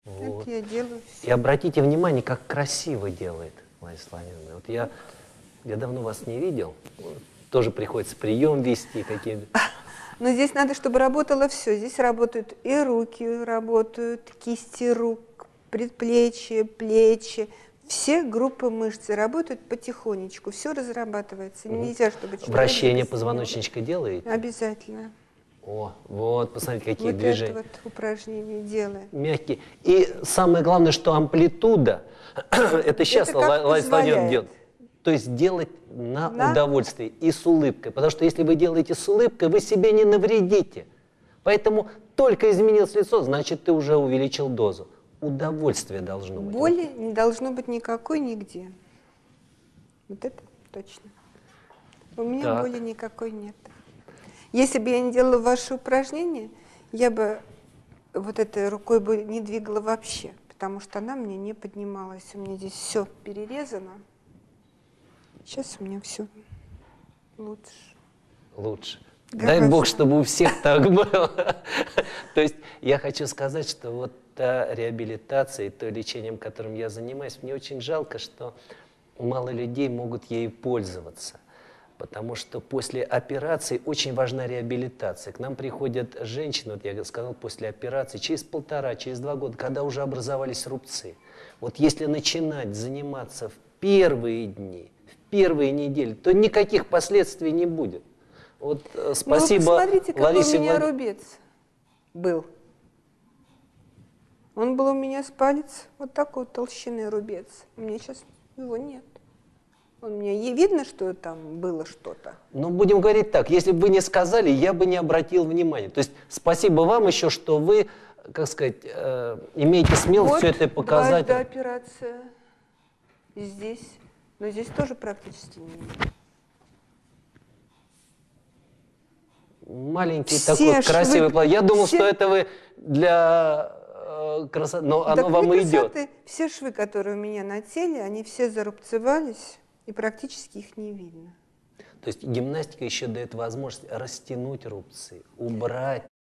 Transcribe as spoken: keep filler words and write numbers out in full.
Вот. Это я делаю все. И обратите внимание, как красиво делает Лариса Владимировна. Вот я, я давно вас не видел, тоже приходится прием вести какие-то. Но здесь надо, чтобы работало все. Здесь работают и руки, работают кисти рук, предплечья, плечи. Все группы мышц работают потихонечку, все разрабатывается. Угу. Нельзя, чтобы человек... Вращение позвоночничка делаете? Обязательно. О, вот, посмотрите, какие вот движения. Вот это вот упражнение делаем. Мягкие. И самое главное, что амплитуда, это сейчас это Лариса Владимировна делает. То есть делать на, на удовольствие и с улыбкой. Потому что если вы делаете с улыбкой, вы себе не навредите. Поэтому только изменилось лицо, значит, ты уже увеличил дозу. Удовольствие должно быть. Боли не должно быть никакой нигде. Вот это точно. У меня так. боли никакой нет. Если бы я не делала ваши упражнения, я бы вот этой рукой бы не двигала вообще, потому что она мне не поднималась. У меня здесь все перерезано. Сейчас у меня все лучше. Лучше. Дай Бог, чтобы у всех так было. То есть я хочу сказать, что вот та реабилитация, то лечением, которым я занимаюсь, мне очень жалко, что мало людей могут ею пользоваться. Потому что после операции очень важна реабилитация. К нам приходят женщины, вот я сказал, после операции, через полтора, через два года, когда уже образовались рубцы. Вот если начинать заниматься в первые дни, в первые недели, то никаких последствий не будет. Вот спасибо, ну, посмотрите, какой Ларисе у меня Влад... рубец был. Он был у меня с палец, вот такой толщины рубец. У меня сейчас его нет. У меня и видно, что там было что-то. Ну, будем говорить так, если бы вы не сказали, я бы не обратил внимания. То есть спасибо вам еще, что вы, как сказать, э, имеете смелость вот все это показать. Вот операция здесь, но здесь тоже практически не видно. Маленький все такой швы, красивый план. Я думал, все... что это вы для э, красоты, но оно так вам и идет. Все швы, которые у меня на теле, они все зарубцевались, и практически их не видно. То есть гимнастика еще дает возможность растянуть рубцы, убрать.